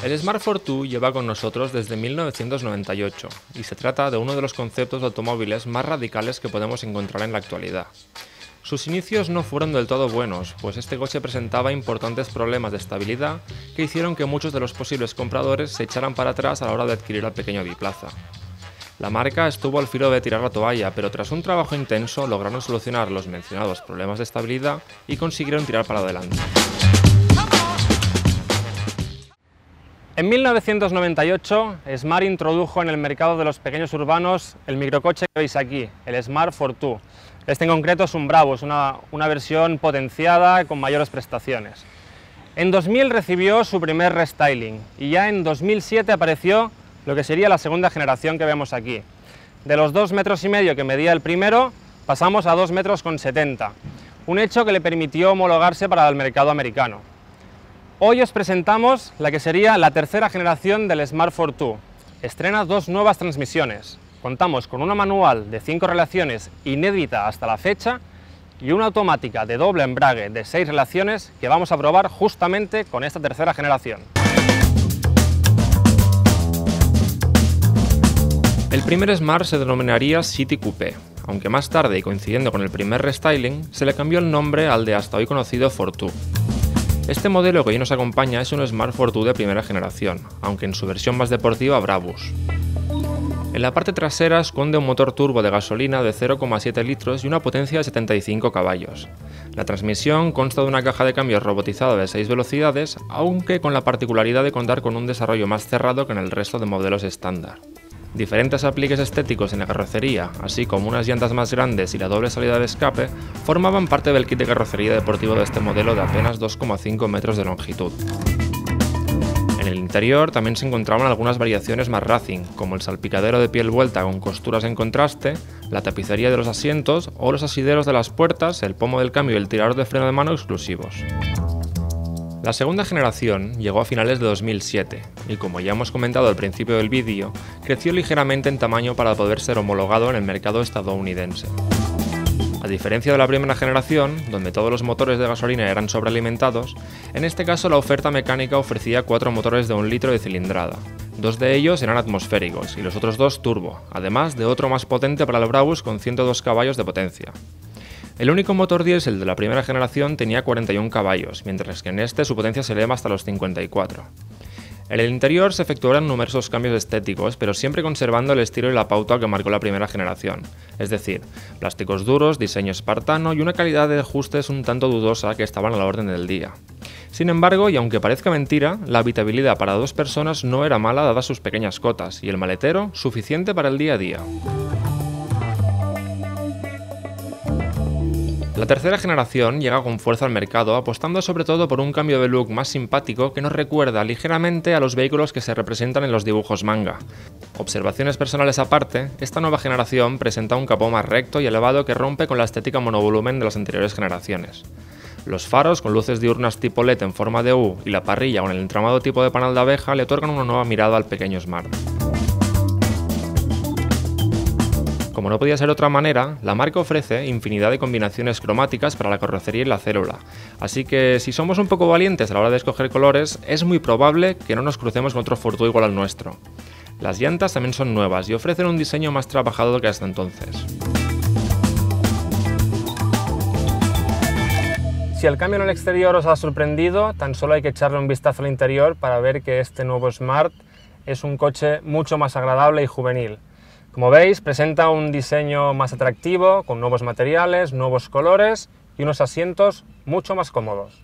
El Smart Fortwo lleva con nosotros desde 1998 y se trata de uno de los conceptos de automóviles más radicales que podemos encontrar en la actualidad. Sus inicios no fueron del todo buenos, pues este coche presentaba importantes problemas de estabilidad que hicieron que muchos de los posibles compradores se echaran para atrás a la hora de adquirir al pequeño biplaza. La marca estuvo al filo de tirar la toalla, pero tras un trabajo intenso lograron solucionar los mencionados problemas de estabilidad y consiguieron tirar para adelante. En 1998, Smart introdujo en el mercado de los pequeños urbanos el microcoche que veis aquí, el Smart Fortwo. Este en concreto es un Bravo, es una versión potenciada con mayores prestaciones. En 2000 recibió su primer restyling y ya en 2007 apareció lo que sería la segunda generación que vemos aquí. De los 2,5 metros que medía el primero, pasamos a 2,70 metros, un hecho que le permitió homologarse para el mercado americano. Hoy os presentamos la que sería la tercera generación del Smart Fortwo. Estrena dos nuevas transmisiones. Contamos con una manual de 5 relaciones inédita hasta la fecha y una automática de doble embrague de 6 relaciones que vamos a probar justamente con esta tercera generación. El primer Smart se denominaría City Coupé, aunque más tarde y coincidiendo con el primer restyling, se le cambió el nombre al de hasta hoy conocido Fortwo. Este modelo que hoy nos acompaña es un Smart Fortwo de primera generación, aunque en su versión más deportiva Brabus. En la parte trasera esconde un motor turbo de gasolina de 0,7 litros y una potencia de 75 caballos. La transmisión consta de una caja de cambios robotizada de 6 velocidades, aunque con la particularidad de contar con un desarrollo más cerrado que en el resto de modelos estándar. Diferentes apliques estéticos en la carrocería, así como unas llantas más grandes y la doble salida de escape, formaban parte del kit de carrocería deportivo de este modelo de apenas 2,5 metros de longitud. En el interior también se encontraban algunas variaciones más racing, como el salpicadero de piel vuelta con costuras en contraste, la tapicería de los asientos o los asideros de las puertas, el pomo del cambio y el tirador de freno de mano exclusivos. La segunda generación llegó a finales de 2007 y, como ya hemos comentado al principio del vídeo, creció ligeramente en tamaño para poder ser homologado en el mercado estadounidense. A diferencia de la primera generación, donde todos los motores de gasolina eran sobrealimentados, en este caso la oferta mecánica ofrecía 4 motores de 1 litro de cilindrada. 2 de ellos eran atmosféricos y los otros 2 turbo, además de otro más potente para el Brabus con 102 caballos de potencia. El único motor diésel de la primera generación tenía 41 caballos, mientras que en este su potencia se eleva hasta los 54. En el interior se efectuaron numerosos cambios estéticos, pero siempre conservando el estilo y la pauta que marcó la primera generación, es decir, plásticos duros, diseño espartano y una calidad de ajustes un tanto dudosa que estaban a la orden del día. Sin embargo, y aunque parezca mentira, la habitabilidad para 2 personas no era mala dadas sus pequeñas cotas, y el maletero suficiente para el día a día. La tercera generación llega con fuerza al mercado, apostando sobre todo por un cambio de look más simpático que nos recuerda ligeramente a los vehículos que se representan en los dibujos manga. Observaciones personales aparte, esta nueva generación presenta un capó más recto y elevado que rompe con la estética monovolumen de las anteriores generaciones. Los faros con luces diurnas tipo LED en forma de U y la parrilla con el entramado tipo de panal de abeja le otorgan una nueva mirada al pequeño Smart. Como no podía ser de otra manera, la marca ofrece infinidad de combinaciones cromáticas para la carrocería y la célula, así que si somos un poco valientes a la hora de escoger colores, es muy probable que no nos crucemos con otro Fortwo igual al nuestro. Las llantas también son nuevas y ofrecen un diseño más trabajado que hasta entonces. Si el cambio en el exterior os ha sorprendido, tan solo hay que echarle un vistazo al interior para ver que este nuevo Smart es un coche mucho más agradable y juvenil. Como veis, presenta un diseño más atractivo, con nuevos materiales, nuevos colores y unos asientos mucho más cómodos.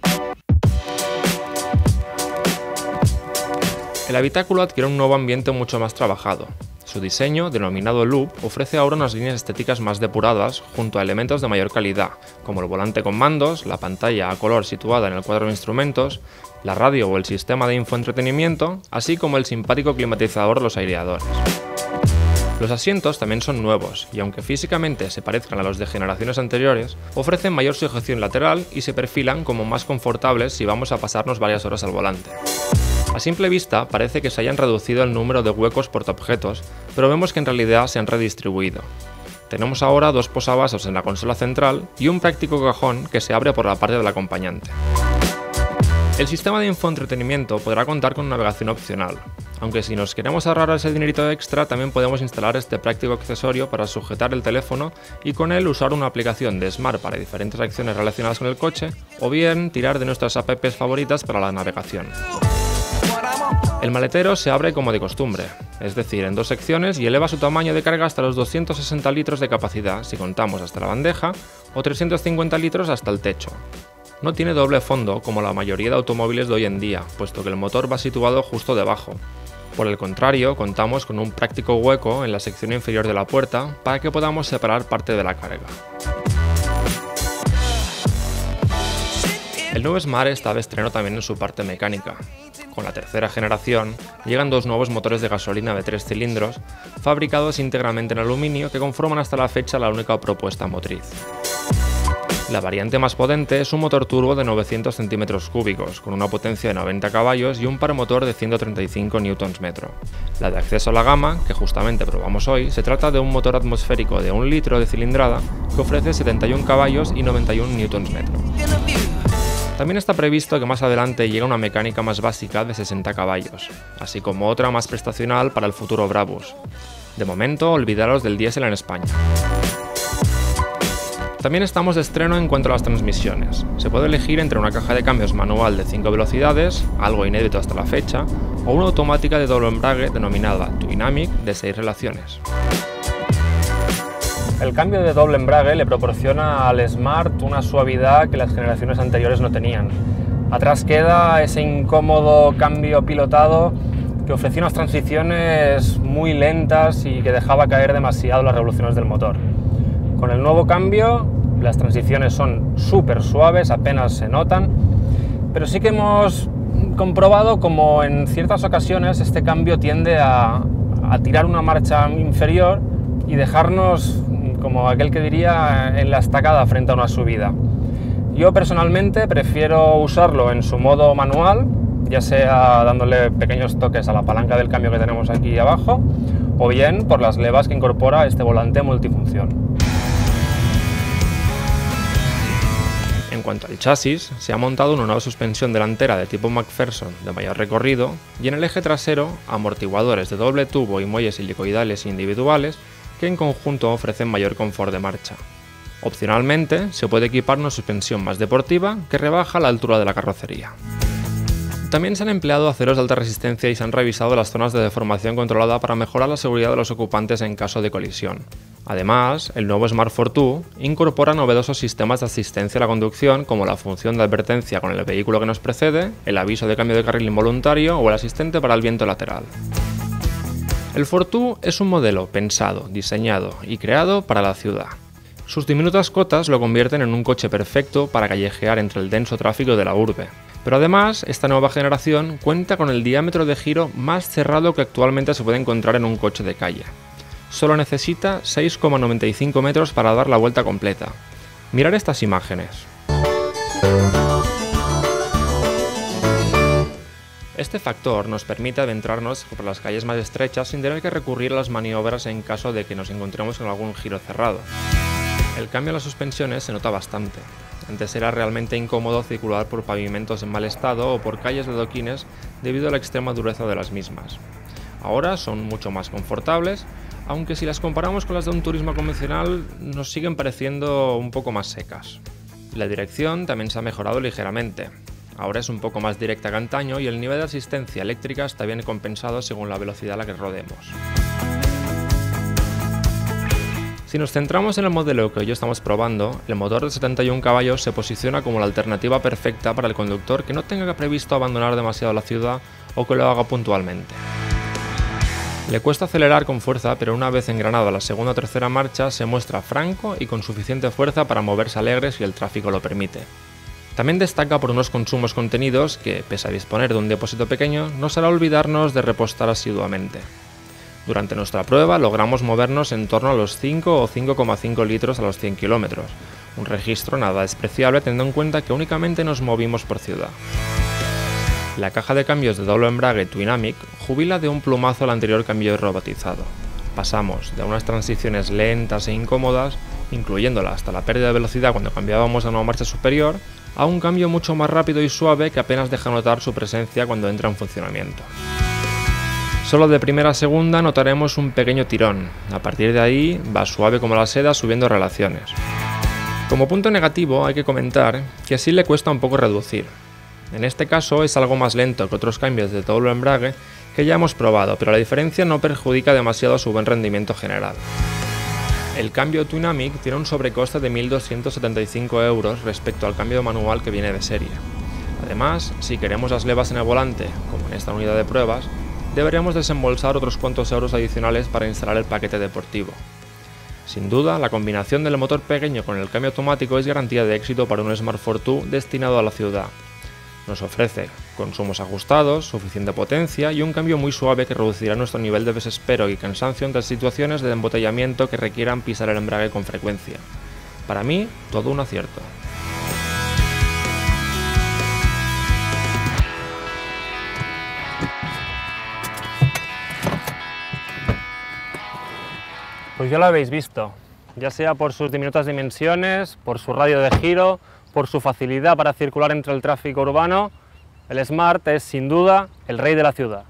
El habitáculo adquiere un nuevo ambiente mucho más trabajado. Su diseño, denominado Loop, ofrece ahora unas líneas estéticas más depuradas junto a elementos de mayor calidad, como el volante con mandos, la pantalla a color situada en el cuadro de instrumentos, la radio o el sistema de infoentretenimiento, así como el simpático climatizador de los aireadores. Los asientos también son nuevos, y aunque físicamente se parezcan a los de generaciones anteriores, ofrecen mayor sujeción lateral y se perfilan como más confortables si vamos a pasarnos varias horas al volante. A simple vista parece que se hayan reducido el número de huecos portaobjetos, pero vemos que en realidad se han redistribuido. Tenemos ahora 2 posavasos en la consola central y un práctico cajón que se abre por la parte del acompañante. El sistema de infoentretenimiento podrá contar con navegación opcional, aunque si nos queremos ahorrar ese dinerito extra también podemos instalar este práctico accesorio para sujetar el teléfono y con él usar una aplicación de Smart para diferentes acciones relacionadas con el coche, o bien tirar de nuestras apps favoritas para la navegación. El maletero se abre como de costumbre, es decir, en 2 secciones, y eleva su tamaño de carga hasta los 260 litros de capacidad si contamos hasta la bandeja, o 350 litros hasta el techo. No tiene doble fondo como la mayoría de automóviles de hoy en día, puesto que el motor va situado justo debajo. Por el contrario, contamos con un práctico hueco en la sección inferior de la puerta para que podamos separar parte de la carga. El nuevo Smart está de estreno también en su parte mecánica. Con la tercera generación, llegan 2 nuevos motores de gasolina de 3 cilindros, fabricados íntegramente en aluminio, que conforman hasta la fecha la única propuesta motriz. La variante más potente es un motor turbo de 900 centímetros cúbicos, con una potencia de 90 caballos y un par motor de 135 Nm. La de acceso a la gama, que justamente probamos hoy, se trata de un motor atmosférico de 1 litro de cilindrada que ofrece 71 caballos y 91 Nm. También está previsto que más adelante llegue una mecánica más básica de 60 caballos, así como otra más prestacional para el futuro Brabus. De momento, olvidaros del diésel en España. También estamos de estreno en cuanto a las transmisiones. Se puede elegir entre una caja de cambios manual de 5 velocidades, algo inédito hasta la fecha, o una automática de doble embrague denominada Twinamic de 6 relaciones. El cambio de doble embrague le proporciona al Smart una suavidad que las generaciones anteriores no tenían. Atrás queda ese incómodo cambio pilotado que ofrecía unas transiciones muy lentas y que dejaba caer demasiado las revoluciones del motor. Con el nuevo cambio, las transiciones son súper suaves, apenas se notan, pero sí que hemos comprobado como en ciertas ocasiones este cambio tiende a tirar una marcha inferior y dejarnos, como aquel que diría, en la estacada frente a una subida. Yo personalmente prefiero usarlo en su modo manual, ya sea dándole pequeños toques a la palanca del cambio que tenemos aquí abajo, o bien por las levas que incorpora este volante multifunción. En cuanto al chasis, se ha montado una nueva suspensión delantera de tipo McPherson de mayor recorrido y en el eje trasero amortiguadores de doble tubo y muelles helicoidales individuales que en conjunto ofrecen mayor confort de marcha. Opcionalmente, se puede equipar una suspensión más deportiva que rebaja la altura de la carrocería. También se han empleado aceros de alta resistencia y se han revisado las zonas de deformación controlada para mejorar la seguridad de los ocupantes en caso de colisión. Además, el nuevo Smart Fortwo incorpora novedosos sistemas de asistencia a la conducción como la función de advertencia con el vehículo que nos precede, el aviso de cambio de carril involuntario o el asistente para el viento lateral. El Fortwo es un modelo pensado, diseñado y creado para la ciudad. Sus diminutas cotas lo convierten en un coche perfecto para callejear entre el denso tráfico de la urbe. Pero además, esta nueva generación cuenta con el diámetro de giro más cerrado que actualmente se puede encontrar en un coche de calle. Solo necesita 6,95 metros para dar la vuelta completa. Mirad estas imágenes. Este factor nos permite adentrarnos por las calles más estrechas sin tener que recurrir a las maniobras en caso de que nos encontremos con algún giro cerrado. El cambio en las suspensiones se nota bastante. Antes era realmente incómodo circular por pavimentos en mal estado o por calles de adoquines debido a la extrema dureza de las mismas. Ahora son mucho más confortables, aunque si las comparamos con las de un turismo convencional nos siguen pareciendo un poco más secas. La dirección también se ha mejorado ligeramente. Ahora es un poco más directa que antaño y el nivel de asistencia eléctrica está bien compensado según la velocidad a la que rodemos. Si nos centramos en el modelo que hoy estamos probando, el motor de 71 caballos se posiciona como la alternativa perfecta para el conductor que no tenga previsto abandonar demasiado la ciudad o que lo haga puntualmente. Le cuesta acelerar con fuerza, pero una vez engranado la segunda o tercera marcha se muestra franco y con suficiente fuerza para moverse alegre si el tráfico lo permite. También destaca por unos consumos contenidos que, pese a disponer de un depósito pequeño, nos hará olvidarnos de repostar asiduamente. Durante nuestra prueba logramos movernos en torno a los 5 o 5,5 litros a los 100 km, un registro nada despreciable teniendo en cuenta que únicamente nos movimos por ciudad. La caja de cambios de doble embrague Twinamic jubila de un plumazo al anterior cambio robotizado. Pasamos de unas transiciones lentas e incómodas, incluyéndola hasta la pérdida de velocidad cuando cambiábamos a una marcha superior, a un cambio mucho más rápido y suave que apenas deja notar su presencia cuando entra en funcionamiento. Solo de primera a segunda notaremos un pequeño tirón, a partir de ahí va suave como la seda subiendo relaciones. Como punto negativo hay que comentar que sí le cuesta un poco reducir. En este caso es algo más lento que otros cambios de todo el embrague que ya hemos probado, pero la diferencia no perjudica demasiado su buen rendimiento general. El cambio Twinamic tiene un sobrecoste de 1.275 € respecto al cambio manual que viene de serie. Además, si queremos las levas en el volante, como en esta unidad de pruebas, deberíamos desembolsar otros cuantos euros adicionales para instalar el paquete deportivo. Sin duda, la combinación del motor pequeño con el cambio automático es garantía de éxito para un Smart Fortwo destinado a la ciudad. Nos ofrece consumos ajustados, suficiente potencia y un cambio muy suave que reducirá nuestro nivel de desespero y cansancio ante situaciones de embotellamiento que requieran pisar el embrague con frecuencia. Para mí, todo un acierto. Pues ya lo habéis visto, ya sea por sus diminutas dimensiones, por su radio de giro, por su facilidad para circular entre el tráfico urbano, el Smart es sin duda el rey de la ciudad.